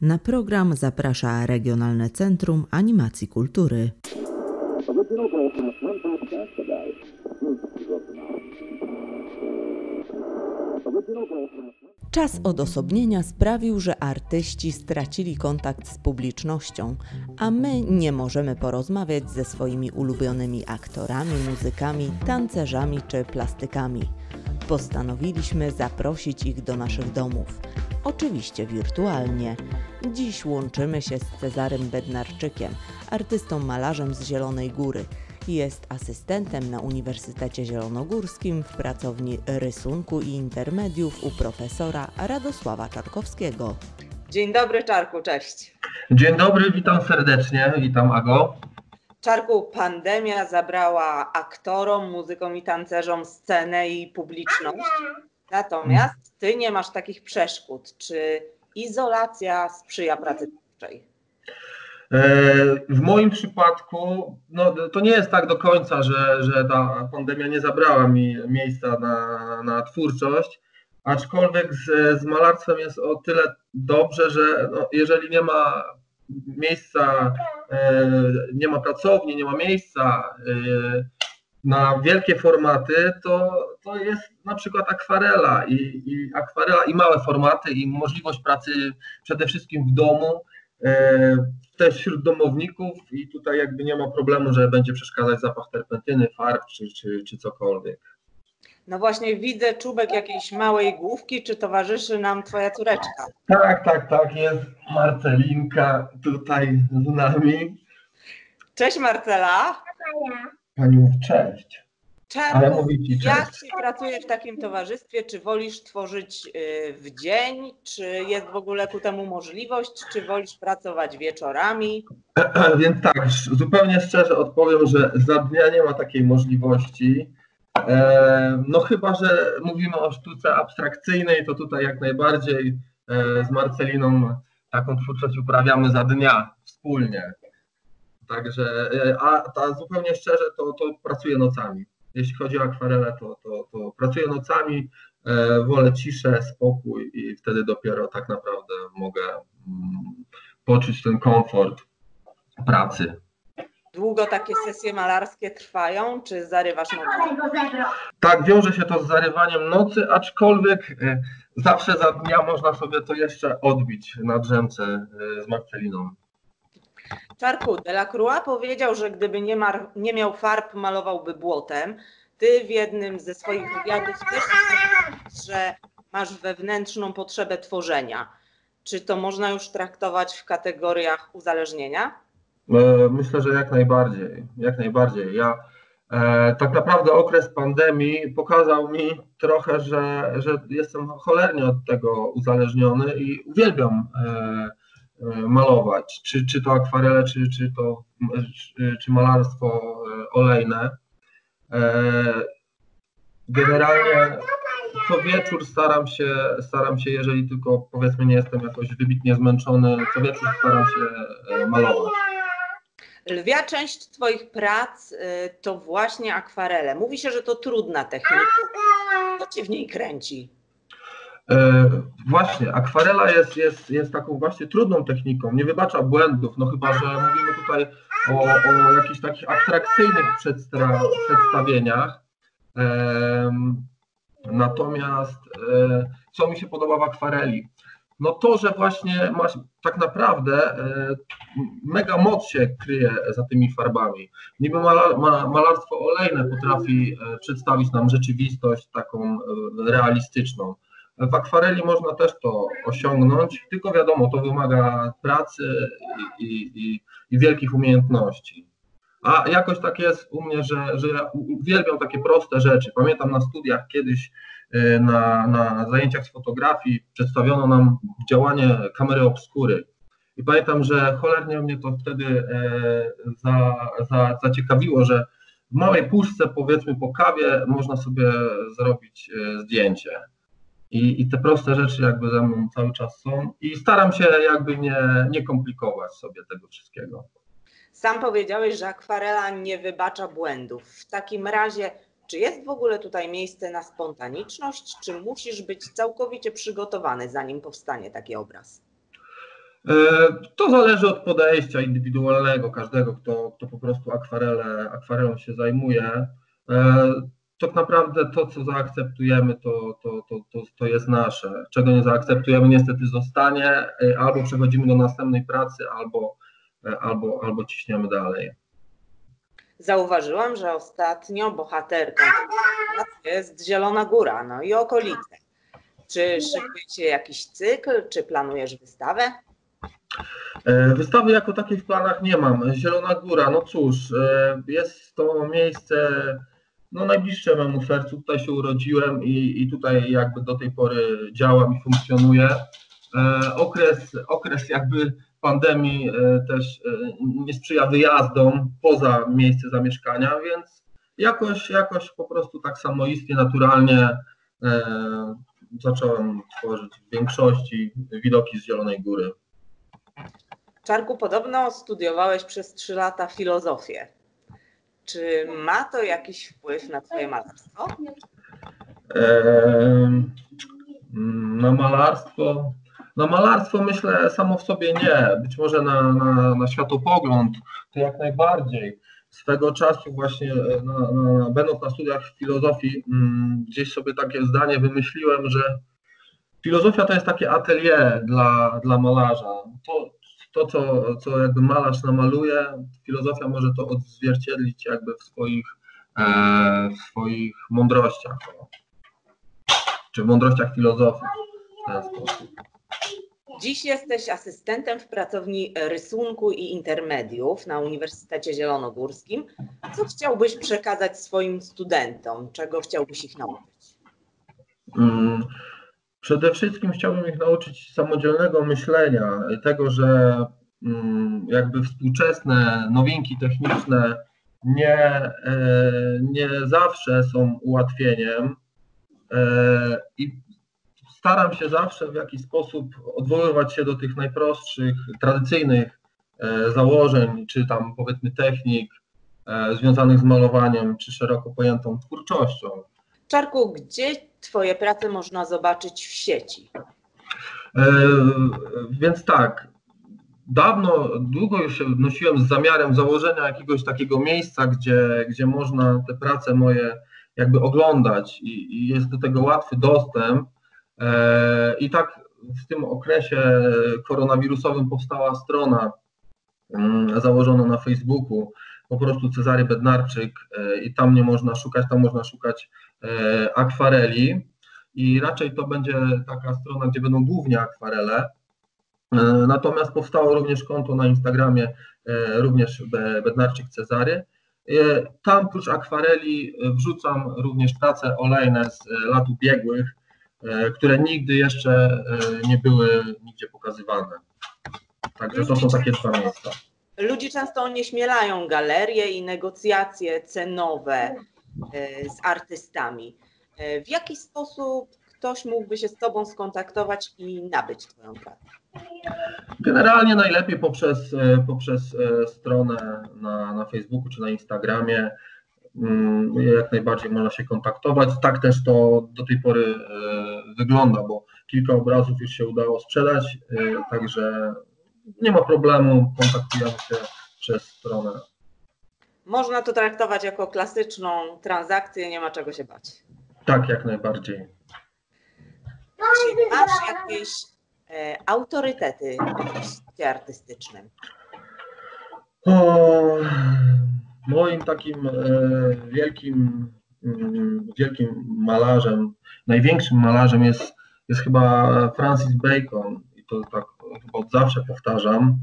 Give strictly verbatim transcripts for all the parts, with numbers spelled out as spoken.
Na program zaprasza Regionalne Centrum Animacji Kultury. Czas odosobnienia sprawił, że artyści stracili kontakt z publicznością, a my nie możemy porozmawiać ze swoimi ulubionymi aktorami, muzykami, tancerzami czy plastykami. Postanowiliśmy zaprosić ich do naszych domów. Oczywiście wirtualnie. Dziś łączymy się z Cezarym Bednarczykiem, artystą malarzem z Zielonej Góry. Jest asystentem na Uniwersytecie Zielonogórskim w pracowni rysunku i intermediów u profesora Radosława Czarkowskiego. Dzień dobry, Czarku, cześć. Dzień dobry, witam serdecznie, witam Ago. Czarku, pandemia zabrała aktorom, muzykom i tancerzom scenę i publiczność. Natomiast ty nie masz takich przeszkód. Czy izolacja sprzyja pracy twórczej? W moim przypadku no, to nie jest tak do końca, że, że ta pandemia nie zabrała mi miejsca na, na twórczość, aczkolwiek z, z malarstwem jest o tyle dobrze, że no, jeżeli nie ma miejsca, nie ma pracowni, nie ma miejsca na wielkie formaty, to, to jest na przykład akwarela i, i akwarela i małe formaty i możliwość pracy przede wszystkim w domu, e, też wśród domowników i tutaj jakby nie ma problemu, że będzie przeszkadzać zapach terpentyny, farb czy, czy, czy cokolwiek. No właśnie widzę czubek jakiejś małej główki, czy towarzyszy nam twoja córeczka? Tak, tak, tak, jest Marcelinka tutaj z nami. Cześć Marcela. Pani mówi cześć. Czarku, Ale mówi ci cześć. Jak się pracuje w takim towarzystwie? Czy wolisz tworzyć w dzień? Czy jest w ogóle ku temu możliwość? Czy wolisz pracować wieczorami? Więc tak, zupełnie szczerze odpowiem, że za dnia nie ma takiej możliwości. No chyba, że mówimy o sztuce abstrakcyjnej, to tutaj jak najbardziej z Marceliną taką twórczość uprawiamy za dnia wspólnie. Także, a ta zupełnie szczerze, to, to pracuję nocami. Jeśli chodzi o akwarelę, to, to, to pracuję nocami, e, wolę ciszę, spokój i wtedy dopiero tak naprawdę mogę mm, poczuć ten komfort pracy. Długo takie sesje malarskie trwają, czy zarywasz nocy? Tak, wiąże się to z zarywaniem nocy, aczkolwiek e, zawsze za dnia można sobie to jeszcze odbić na drzemce e, z Marceliną. Czarku, Delacroix powiedział, że gdyby nie, mar, nie miał farb, malowałby błotem. Ty w jednym ze swoich wywiadów też mówisz, że masz wewnętrzną potrzebę tworzenia. Czy to można już traktować w kategoriach uzależnienia? Myślę, że jak najbardziej. Jak najbardziej. Ja e, tak naprawdę okres pandemii pokazał mi trochę, że, że jestem cholernie od tego uzależniony i uwielbiam e, malować, czy, czy to akwarele, czy, czy to czy, czy malarstwo olejne. Generalnie co wieczór staram się, staram się, jeżeli tylko powiedzmy nie jestem jakoś wybitnie zmęczony, co wieczór staram się malować. Lwia część twoich prac to właśnie akwarele. Mówi się, że to trudna technika. Co cię w niej kręci? E, właśnie, akwarela jest, jest, jest taką właśnie trudną techniką, nie wybacza błędów, no chyba, że mówimy tutaj o, o jakichś takich abstrakcyjnych przedstra, przedstawieniach. E, natomiast e, co mi się podoba w akwareli? No to, że właśnie masz tak naprawdę e, mega moc się kryje za tymi farbami. Niby malar, ma, malarstwo olejne potrafi e, przedstawić nam rzeczywistość taką e, realistyczną. W akwareli można też to osiągnąć, tylko wiadomo, to wymaga pracy i, i, i, i wielkich umiejętności. A jakoś tak jest u mnie, że, że ja uwielbiam takie proste rzeczy. Pamiętam na studiach kiedyś na, na zajęciach z fotografii przedstawiono nam działanie kamery obskury. I pamiętam, że cholernie mnie to wtedy za, za, zaciekawiło, że w małej puszce, powiedzmy po kawie, można sobie zrobić zdjęcie. I, I te proste rzeczy jakby ze mną cały czas są i staram się jakby nie, nie komplikować sobie tego wszystkiego. Sam powiedziałeś, że akwarela nie wybacza błędów. W takim razie, czy jest w ogóle tutaj miejsce na spontaniczność, czy musisz być całkowicie przygotowany, zanim powstanie taki obraz? To zależy od podejścia indywidualnego każdego, kto, kto po prostu akwarele, akwarelą się zajmuje. Tak naprawdę to, co zaakceptujemy, to, to, to, to, to jest nasze. Czego nie zaakceptujemy, niestety zostanie, albo przechodzimy do następnej pracy, albo, albo, albo ciśniemy dalej. Zauważyłam, że ostatnio bohaterką jest Zielona Góra, no i okolice. Czy szykujecie jakiś cykl, czy planujesz wystawę? Wystawy jako takiej w planach nie mam. Zielona Góra, no cóż, jest to miejsce no, najbliższe memu sercu. Tutaj się urodziłem i, i tutaj jakby do tej pory działam i funkcjonuję. Okres, okres jakby pandemii też nie sprzyja wyjazdom poza miejsce zamieszkania, więc jakoś, jakoś po prostu tak samoistnie, naturalnie zacząłem tworzyć w większości widoki z Zielonej Góry. Czarku, podobno studiowałeś przez trzy lata filozofię. Czy ma to jakiś wpływ na twoje malarstwo? Eee, na malarstwo? Na malarstwo myślę samo w sobie nie. Być może na, na, na światopogląd to jak najbardziej. Swego czasu właśnie na, na, będąc na studiach filozofii m, gdzieś sobie takie zdanie wymyśliłem, że filozofia to jest takie atelier dla, dla malarza. To, to co, co jakby malarz namaluje, filozofia może to odzwierciedlić jakby w swoich, e, w swoich mądrościach, czy w mądrościach filozofii w ten sposób. Dziś jesteś asystentem w pracowni rysunku i intermediów na Uniwersytecie Zielonogórskim. Co chciałbyś przekazać swoim studentom? Czego chciałbyś ich nauczyć? Hmm. Przede wszystkim chciałbym ich nauczyć samodzielnego myślenia, tego, że jakby współczesne nowinki techniczne nie, nie zawsze są ułatwieniem i staram się zawsze w jakiś sposób odwoływać się do tych najprostszych, tradycyjnych założeń, czy tam powiedzmy technik związanych z malowaniem, czy szeroko pojętą twórczością. Czarku, gdzie twoje prace można zobaczyć w sieci? E, więc tak, dawno, długo już się nosiłem z zamiarem założenia jakiegoś takiego miejsca, gdzie, gdzie można te prace moje jakby oglądać i, i jest do tego łatwy dostęp. E, I tak w tym okresie koronawirusowym powstała strona um, założona na Facebooku, po prostu Cezary Bednarczyk e, i tam nie można szukać, tam można szukać e, akwareli i raczej to będzie taka strona, gdzie będą głównie akwarele. Natomiast powstało również konto na Instagramie, również Bednarczyk Cezary. Tam prócz akwareli wrzucam również prace olejne z lat ubiegłych, które nigdy jeszcze nie były nigdzie pokazywane. Także to są takie dwa miejsca. Ludzie często onieśmielają galerie i negocjacje cenowe z artystami. W jaki sposób ktoś mógłby się z tobą skontaktować i nabyć twoją pracę? Generalnie najlepiej poprzez, poprzez stronę na, na Facebooku czy na Instagramie. Jak najbardziej można się kontaktować. Tak też to do tej pory wygląda, bo kilka obrazów już się udało sprzedać, także nie ma problemu, kontaktujemy się przez stronę. Można to traktować jako klasyczną transakcję, nie ma czego się bać. Tak, jak najbardziej. Czy masz jakieś e, autorytety w świecie artystycznym? O, moim takim e, wielkim, mm, wielkim malarzem, największym malarzem jest, jest chyba Francis Bacon i to tak chyba od zawsze powtarzam.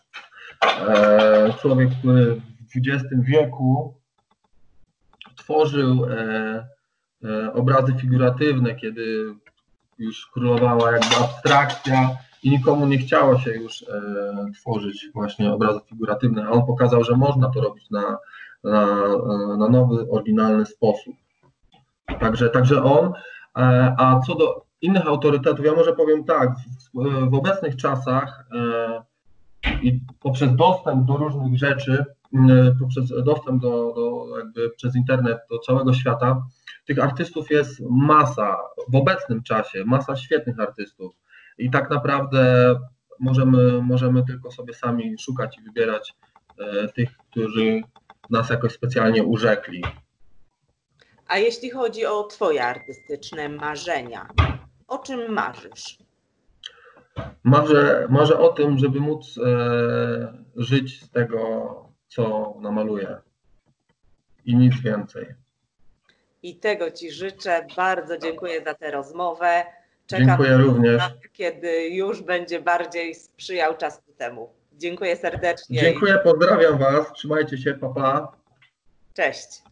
E, człowiek, który w dwudziestym wieku tworzył e, e, obrazy figuratywne, kiedy już królowała jakby abstrakcja i nikomu nie chciało się już e, tworzyć właśnie obrazy figuratywne, a on pokazał, że można to robić na, na, na nowy, oryginalny sposób. Także, także on, e, a co do innych autorytetów, ja może powiem tak, w, w obecnych czasach e, i poprzez dostęp do różnych rzeczy, e, poprzez dostęp do, do jakby przez internet do całego świata, tych artystów jest masa, w obecnym czasie, masa świetnych artystów i tak naprawdę możemy, możemy tylko sobie sami szukać i wybierać e, tych, którzy nas jakoś specjalnie urzekli. A jeśli chodzi o Twoje artystyczne marzenia, o czym marzysz? Marzę, marzę o tym, żeby móc e, żyć z tego, co namaluję i nic więcej. I tego Ci życzę. Bardzo dziękuję za tę rozmowę. Czekam, Dziękuję również. na, kiedy już będzie bardziej sprzyjał czas ku temu. Dziękuję serdecznie. Dziękuję, pozdrawiam Was, trzymajcie się, pa pa. Cześć.